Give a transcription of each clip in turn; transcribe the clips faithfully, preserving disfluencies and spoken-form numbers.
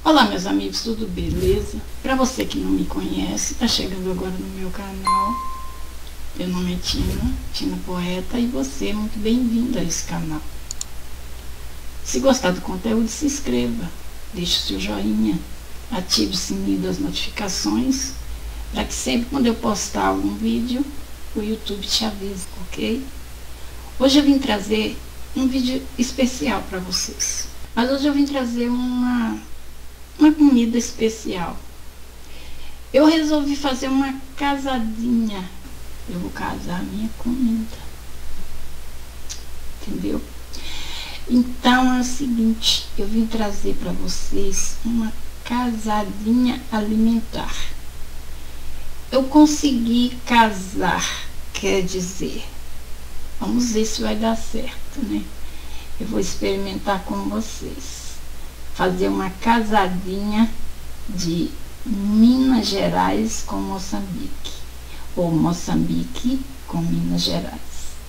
Olá, meus amigos, tudo beleza? Para você que não me conhece, está chegando agora no meu canal. Meu nome é Tina, Tina Poeta, e você é muito bem-vindo a esse canal. Se gostar do conteúdo, se inscreva, deixe o seu joinha, ative o sininho das notificações, para que sempre quando eu postar algum vídeo, o YouTube te avise, ok? Hoje eu vim trazer um vídeo especial para vocês. Mas hoje eu vim trazer uma, uma comida especial. Eu resolvi fazer uma casadinha. Eu vou casar a minha comida. Entendeu? Então é o seguinte, eu vim trazer para vocês uma casadinha alimentar. Eu consegui casar, quer dizer, vamos ver se vai dar certo, né? Eu vou experimentar com vocês. Fazer uma casadinha de Minas Gerais com Moçambique. Ou Moçambique com Minas Gerais.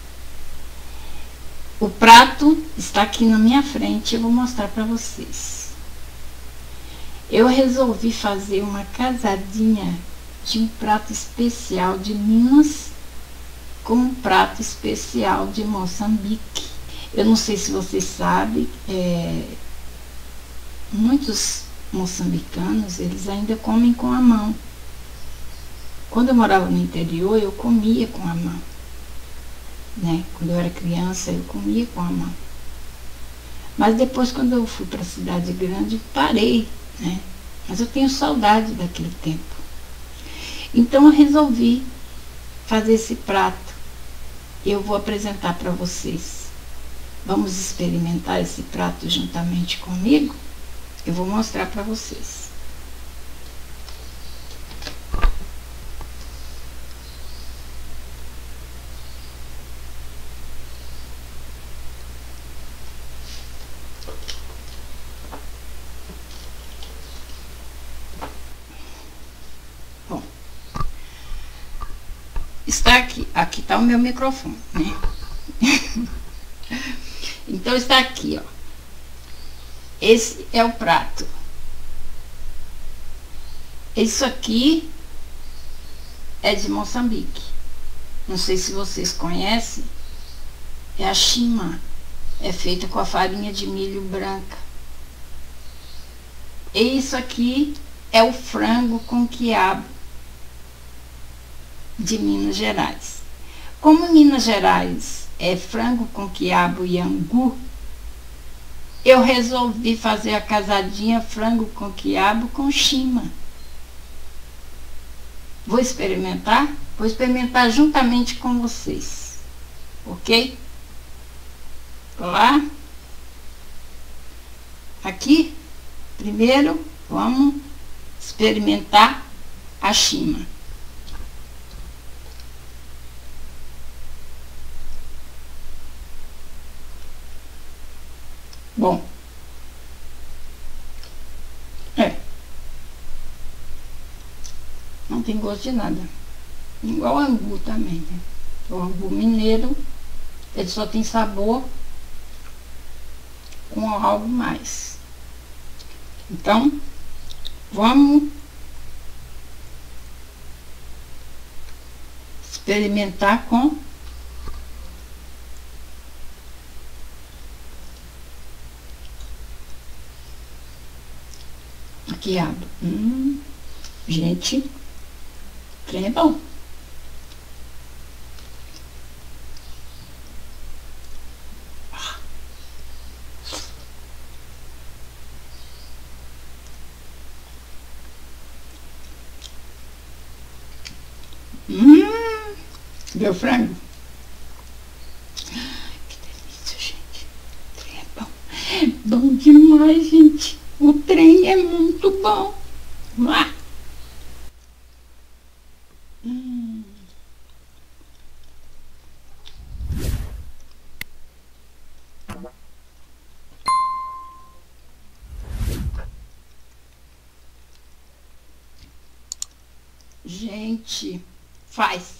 O prato está aqui na minha frente, eu vou mostrar para vocês. Eu resolvi fazer uma casadinha de um prato especial de Minas com um prato especial de Moçambique. Eu não sei se vocês sabem, é, muitos moçambicanos, eles ainda comem com a mão. Quando eu morava no interior, eu comia com a mão, né? Quando eu era criança, eu comia com a mão. Mas depois, quando eu fui para a cidade grande, parei, né? Mas eu tenho saudade daquele tempo. Então eu resolvi fazer esse prato. Eu vou apresentar para vocês. Vamos experimentar esse prato juntamente comigo? Eu vou mostrar para vocês. Bom, está aqui, aqui está o meu microfone, né? Então está aqui, ó. Esse é o prato. Isso aqui é de Moçambique. Não sei se vocês conhecem. É a chima. É feita com a farinha de milho branca. E isso aqui é o frango com quiabo de Minas Gerais. Como Minas Gerais é frango com quiabo e angu, eu resolvi fazer a casadinha frango com quiabo com chima. Vou experimentar? Vou experimentar juntamente com vocês, ok? Lá. Aqui, primeiro, vamos experimentar a chima. Bom, é, não tem gosto de nada, igual angu também, né? O angu mineiro, ele só tem sabor com algo mais. Então, vamos experimentar com quiabo. Hum, gente, trem é bom. Hum, deu frango. Que delícia, gente. O trem é bom. É bom demais, gente. O trem é muito bom. Vamos lá. Hum. Gente, faz.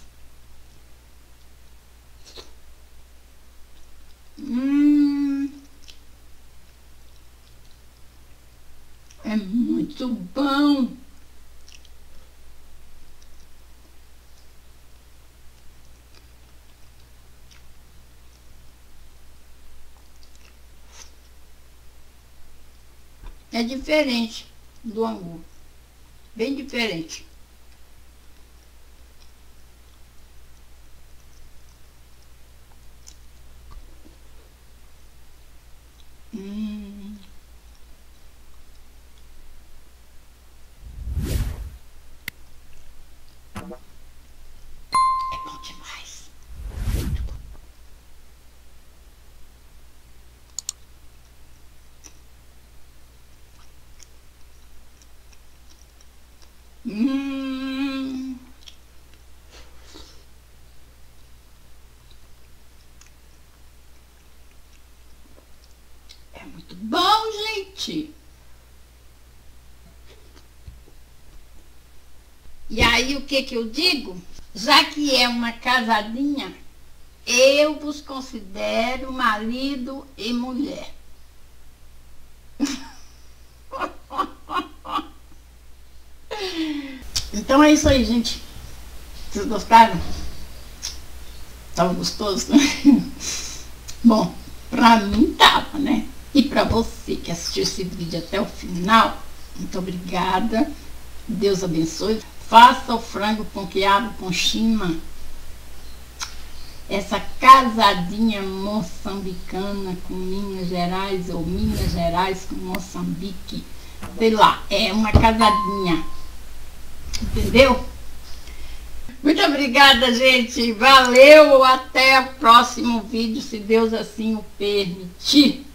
Hum. É muito bom. É diferente do angu, bem diferente. Hum. É bom demais. Muito bom. Hum. É muito bom, gente. E aí, o que que eu digo? Já que é uma casadinha, eu vos considero marido e mulher. Então é isso aí, gente. Vocês gostaram? Tava gostoso, né? Bom, pra mim tava, né? E pra você que assistiu esse vídeo até o final, muito obrigada. Deus abençoe. Faça o frango com quiabo com chima. Essa casadinha moçambicana com Minas Gerais, ou Minas Gerais com Moçambique. Sei lá, é uma casadinha. Entendeu? Muito obrigada, gente. Valeu. Até o próximo vídeo, se Deus assim o permitir.